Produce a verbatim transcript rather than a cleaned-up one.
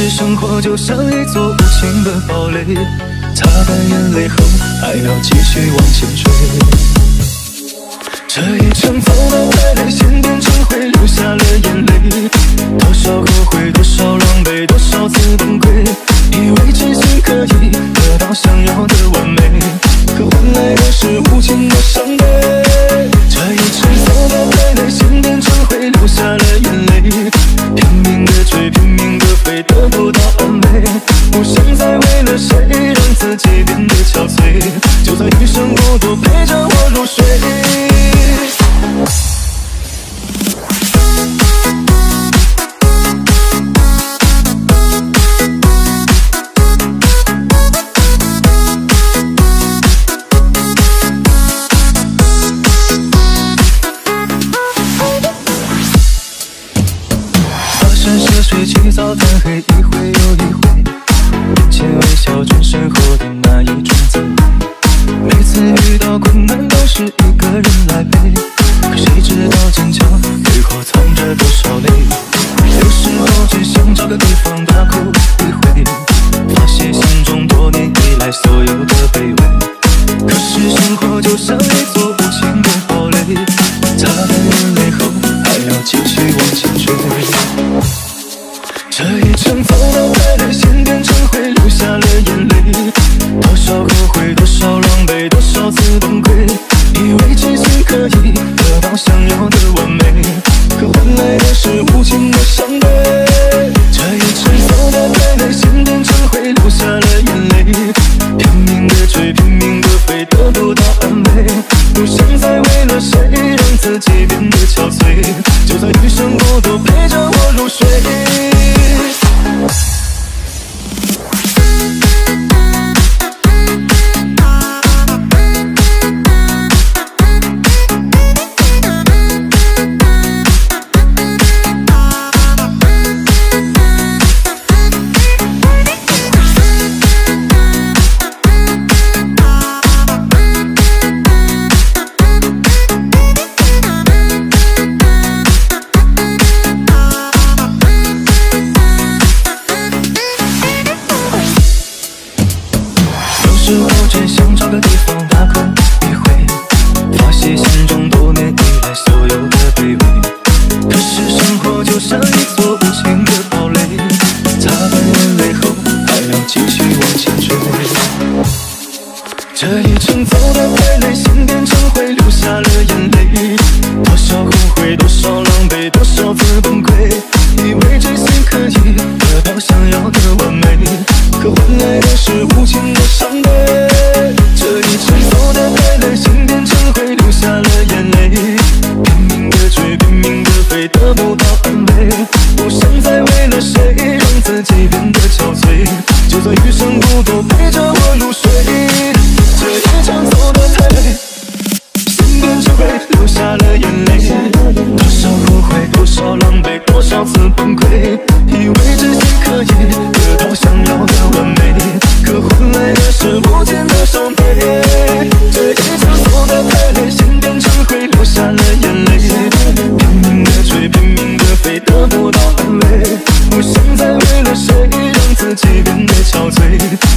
是生活就像一座无情的堡垒，擦干眼泪后还要继续往前追。这一程走到太累，先变成灰，流下了眼泪。多少后悔，多少狼狈，多少次崩溃，以为真心可以得到想要的完美，可换来的是无情的伤悲。这一程走到太累，先变成灰，流下了眼泪。拼命的追，拼命的飞，得不到安慰，不想再为了谁让自己变得憔悴，就算余生孤独陪着我入睡。睡起早贪黑，一回又一回，眼前微笑转身后的那一种滋味。每次遇到困难都是一个人来背，可谁知道坚强背后藏着多少泪。有时候只想找个地方大哭一回，发泄心中多年以来所有的卑微。可是生活就像一座无情的堡垒，擦干眼泪后还要继续往前追。这一程走到太累，先变成灰，流下了眼泪。多少后悔，多少狼狈，多少次崩溃，以为真心可以得到想要的完美，可换来的是无情的伤悲。这一程走到太累，先变成灰，流下了眼泪。拼命的追，拼命的飞，得不到安慰，不想再为了谁让自己变得憔悴，就算余生孤独陪着我入睡。有时候只想找个地方大哭一回，发泄心中多年以来所有的卑微。可是生活就像一座无情的堡垒，擦干眼泪后还要继续往前追。这一程走到太累，先变成灰，流下了眼泪。多少后悔，多少狼狈，多少次崩溃，以为真心可以得到想要的完美，可换来的是无情的伤悲。这一程走得太累，心变成灰，流下了眼泪。拼命的追，拼命的飞，得不到安慰，不想再为了谁让自己变得憔悴，就算余生孤独陪着我入睡。这一场走得太累，心变成灰，流下了眼泪。多少后悔，多少狼狈，多少次崩溃，以为真心可以得到想要的完美，可换来的是无尽的伤悲。这一场走得太累，心变成灰，流下了眼泪。拼命的追，拼命的飞，得不到安慰，不想再为了谁让自己变得憔悴。